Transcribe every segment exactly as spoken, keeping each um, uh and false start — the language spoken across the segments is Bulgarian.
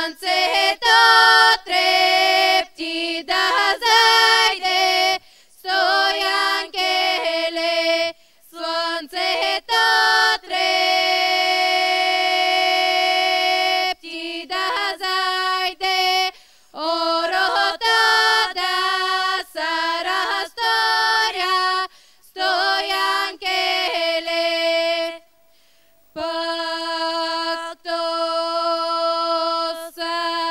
Слънцето трепти да зайде, стой, ангеле, слънцето трепти да зайде, орота да се разторя, стой, ангеле, пак то са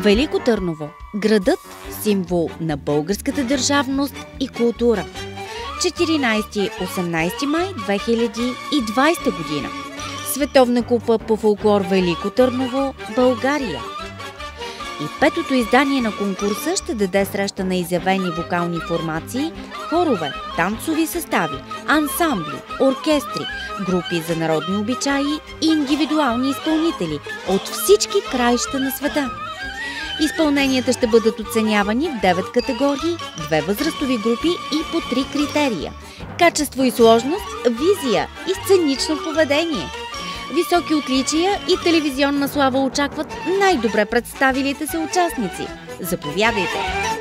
Велико Търново – градът, символ на българската държавност и култура. четиринайсети-осемнайсети май две хиляди и двайсета година. Световна купа по фолклор Велико Търново, България. И петото издание на конкурса ще даде среща на изявени вокални формации, хорове, танцови състави, ансамбли, оркестри, групи за народни обичаи и индивидуални изпълнители от всички краища на света. Изпълненията ще бъдат оценявани в девет категории, две възрастови групи и по три критерия – качество и сложност, визия и сценично поведение. Високи отличия и телевизионна слава очакват най-добре представилите се участници. Заповядайте!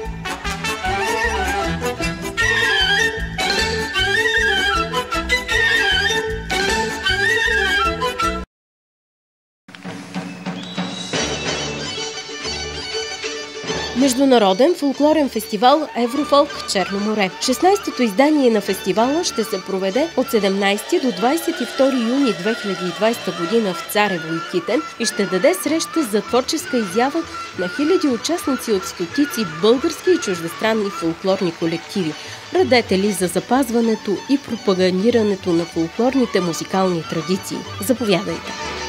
Международен фолклорен фестивал Еврофолк Черно море. шестнайсетото издание на фестивала ще се проведе от седемнайсети до двайсет и втори юни две хиляди и двайсета година в Царево и Китен и ще даде среща за творческа изява на хиляди участници от стотици български и чуждестранни фолклорни колективи, радетели за запазването и пропагандирането на фолклорните музикални традиции. Заповядайте!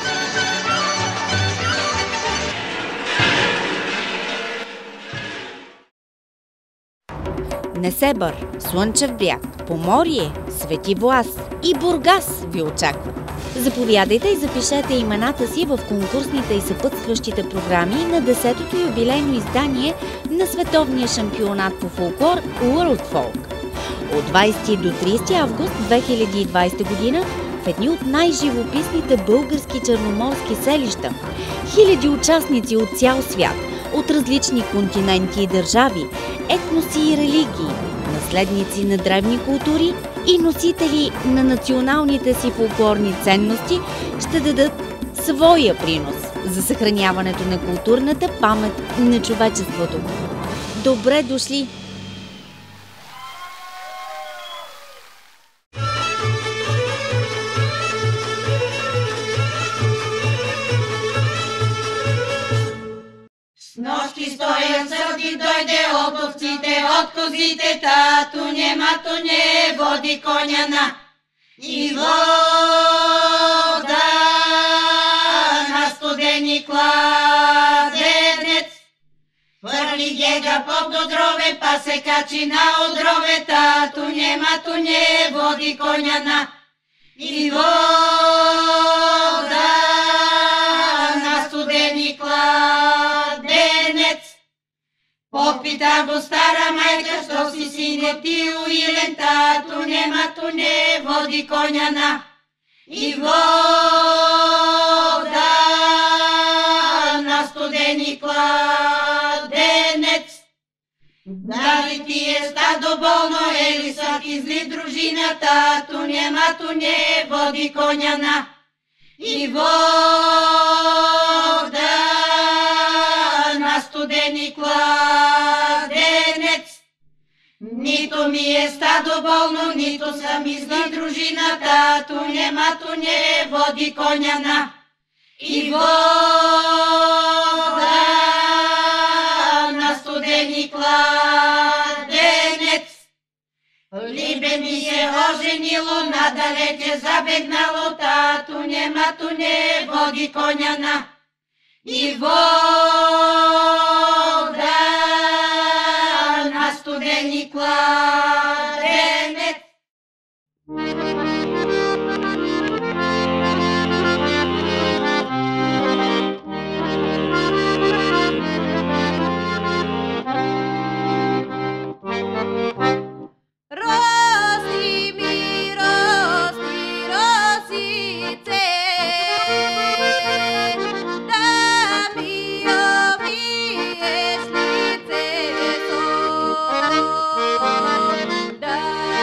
Несебър, Слънчев бряг, Поморие, Свети Влас и Бургас ви очакват. Заповядайте и запишете имената си в конкурсните и съпътстващите програми на десетото юбилейно издание на световния шампионат по фолклор World Folk. От двайсети до трийсети август две хиляди и двайсета година в едни от най-живописните български черноморски селища. Хиляди участници от цял свят, от различни континенти и държави, етноси и религии, наследници на древни култури и носители на националните си фолклорни ценности ще дадат своя принос за съхраняването на културната памет на човечеството. Добре дошли! Нощи стоя сърди, дойде от овците, от козите, тато не, мато не, води коня на и вода на студени кладенец. Хвърли гега под одрове, па се качи на одрове, тато не, мато не, води коня на и вода на студени кладенец. Попита го стара майка, що си сине ти уилен, тато не, мато не, води коня на и вода на студени кладенец. Дали ти е стадо болно, ели са ти зли дружина, тато не, мато не, води коня на и вода на студени кладенец. Нито ми е стадо болно, нито съм изли дружина, тато не, мато не, води коня на и вода на студени кладенец. Либе ми се оженило, надалече забегнало, тато не, мато не, води коня на и вода на студени кладенец. Роси ми, роси, росице, да ми обиеш лицето, да